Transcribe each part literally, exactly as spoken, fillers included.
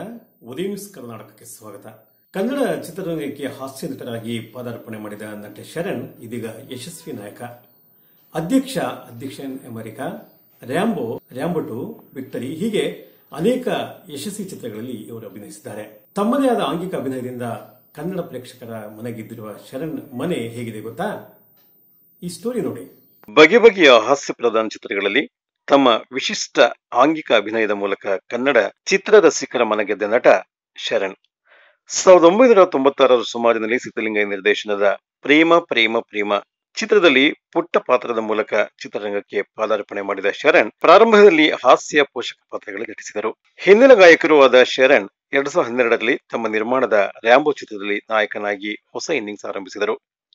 ಉದಯ news ಕರ್ನಾಟಕಕ್ಕೆ ಸ್ವಾಗತ. ಕನ್ನಡ ಚಿತ್ರರಂಗಕ್ಕೆ ಹಾಸ್ಯ ನಟರಾಗಿ ಪದಾರ್ಪಣೆ ಮಾಡಿದ ನಟ ಶರಣ್ ಇದೀಗ ಯಶಸ್ವಿ ನಾಯಕ. ಅಧ್ಯಕ್ಷ ಅಧ್ಯಕ್ಷನ್ America, Rambo, Rambo two, Victory ಹೀಗೆ ಅನೇಕ ಯಶಸ್ವಿ ಚಿತ್ರಗಳಲ್ಲಿ ಇವರು ಅಭಿನಯಿಸಿದ್ದಾರೆ. ತಮ್ಮದೇ ಆದ ಆಂಗಿಕ ಅಭಿನಯದಿಂದ ಕನ್ನಡ ಪ್ರೇಕ್ಷಕರ ಮನೆಗೆದ್ದಿರುವ ಶರಣ್ ಮನೆ ಹೇಗಿದೆ ಗೊತ್ತಾ? ಈ ಸ್ಟೋರಿ ನೋಡಿ. ಬಗೆ ಬಗೆಯ ಹಾಸ್ಯ ಪ್ರಧಾನ ಚಿತ್ರಗಳಲ್ಲಿ ತಮ್ಮ ವಿಶಿಷ್ಟ ಆಂಗಿಕ ಅಭಿನಯದ ಮೂಲಕ ಕನ್ನಡ ಚಿತ್ರರಸಿಕರ ಮನಗೆದ್ದ ನಟ ಶರಣ್. ಸಾವಿರದ ಒಂಬೈನೂರ ತೊಂಬತ್ತಾರರ ಸುಮಾರಿನಲ್ಲಿ ಸಿದ್ದಲಿಂಗಯ್ಯ ನಿರ್ದೇಶನದ ಪ್ರೇಮ ಪ್ರೇಮ ಪ್ರೇಮ ಚಿತ್ರದಲ್ಲಿ ಪುಟ್ಟ ಪಾತ್ರದ ಮೂಲಕ ಚಿತ್ರರಂಗಕ್ಕೆ ಪಾದಾರ್ಪಣೆ ಮಾಡಿದ ಶರಣ್ ಪ್ರಾರಂಭದಲ್ಲಿ ಹಾಸ್ಯ ಪೋಷಕ ಪಾತ್ರಗಳು ನಟಿಸಿದರು. ಹಿಂದಿನ ಗಾಯಕರು ಆದ ಶರಣ್ ಎರಡ್ ಸಾವಿರದ ಹನ್ನೆರಡರಲ್ಲಿ ತಮ್ಮ ನಿರ್ಮಾಣದ ರ್ಯಾಂಬೋ ಚಿತ್ರದಲ್ಲಿ ನಾಯಕನಾಗಿ ಹೊಸ ಇನ್ನಿಂಗ್ಸ್ ಆರಂಭಿಸಿದರು.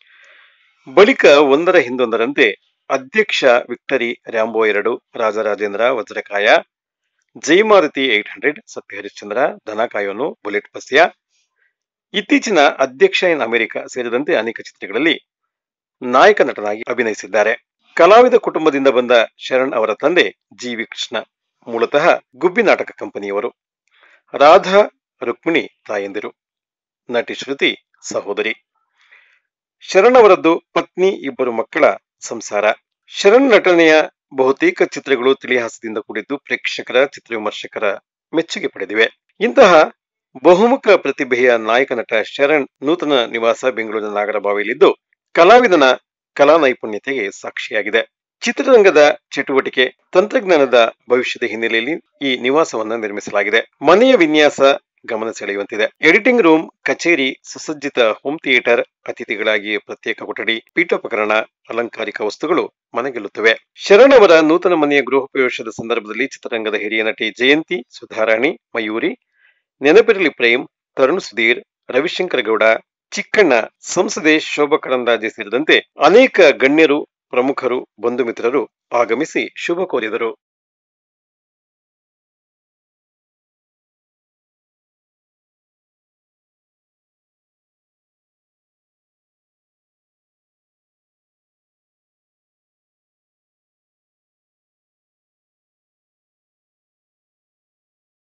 ಬಳಿಕ ಒಂದರ ಹಿಂದೊಂದರಂತೆ ಅಧ್ಯಕ್ಷ, ವಿಕ್ಟರಿ, ರ್ಯಾಂಬೋ ಎರಡು, Rajarajendra, Vajrakaya, Jayamaruthi eight hundred, Satya Harishchandra, ಧನಕಾಯೋನು, bullet ಪಸ್ಯ, ಇತ್ತೀಚಿನ ಅಧ್ಯಕ್ಷ ಇನ್ ಅಮೆರಿಕ ಸೇರಿದಂತೆ ಅನೇಕ ಚಿತ್ರಗಳಲ್ಲಿ ನಾಯಕ ನಟನಾಗಿ ಅಭಿನಯಿಸಿದ್ದಾರೆ. ಕಲಾವಿದ ಕುಟುಂಬದಿಂದ ಬಂದ ಶರಣ್ ಅವರ ತಂದೆ ಜಿ ವಿ ಕೃಷ್ಣ ಮೂಲತಃ ಗುಬ್ಬಿ ನಾಟಕ ಕಂಪನಿಯವರು. ರಾಧಾ ರುಕ್ಮಿಣಿ ತಾಯಂದಿರು, ನಟಿ ಶ್ರುತಿ ಸಹೋದರಿ. ಶರಣ್ ಅವರದ್ದು ಪತ್ನಿ, ಇಬ್ಬರು ಮಕ್ಕಳ ಸಂಸಾರ. ಶರಣ್ ನಟನೆಯ ಬಹುತೇಕ ಚಿತ್ರಗಳು ತಿಳಿಹಾಸದಿಂದ ಕೂಡಿದ್ದು ಪ್ರೇಕ್ಷಕರ, ಚಿತ್ರವಿಮರ್ಶಕರ ಮೆಚ್ಚುಗೆ ಪಡೆದಿವೆ. ಇಂತಹ ಬಹುಮುಖ ಪ್ರತಿಭೆಯ ನಾಯಕ ನಟ ಶರಣ್ ನೂತನ ನಿವಾಸ ಬೆಂಗಳೂರಿನ ನಾಗರಬಾವಿಯಲ್ಲಿದ್ದು ಕಲಾವಿದನ ಕಲಾ ನೈಪುಣ್ಯತೆಗೆ ಸಾಕ್ಷಿಯಾಗಿದೆ. ಚಿತ್ರರಂಗದ ಚಟುವಟಿಕೆ, ತಂತ್ರಜ್ಞಾನದ ಭವಿಷ್ಯದ ಹಿನ್ನೆಲೆಯಲ್ಲಿ ಈ ನಿವಾಸವನ್ನು ನಿರ್ಮಿಸಲಾಗಿದೆ. ಮನೆಯ ವಿನ್ಯಾಸ ಗಮನ ಸೆಳೆಯುವಂತಿದೆ. ಎಡಿಟಿಂಗ್ ರೂಮ್, ಕಚೇರಿ, ಸುಸಜ್ಜಿತ ಹೋಮ್ ಥಿಯೇಟರ್, ಅತಿಥಿಗಳಾಗಿ ಪ್ರತ್ಯೇಕ ಕೊಠಡಿ, ಪೀಠೋಪಕರಣ, ಅಲಂಕಾರಿಕ ವಸ್ತುಗಳು ಮನಗೆಲ್ಲುತ್ತವೆ. ಶರಣ್ ಅವರ ನೂತನ ಮನೆಯ ಗೃಹ ಪ್ರವೇಶದ ಸಂದರ್ಭದಲ್ಲಿ ಚಿತ್ರರಂಗದ ಹಿರಿಯ ನಟಿ ಜಯಂತಿ, ಸುಧಾರಾಣಿ, ಮಯೂರಿ, ನೆನಪಿರಲಿ ಪ್ರೇಮ್, ತರುಣ್ ಸುಧೀರ್, ರವಿಶಂಕರ್ ಗೌಡ, ಚಿಕ್ಕಣ್ಣ, ಸಂಸದೆ ಶೋಭಾ ಕರಂದ್ಲಾಜೆ ಸೇರಿದಂತೆ ಅನೇಕ ಗಣ್ಯರು, ಪ್ರಮುಖರು, ಬಂಧು ಮಿತ್ರರು ಆಗಮಿಸಿ ಶುಭ ಕೋರಿದರು.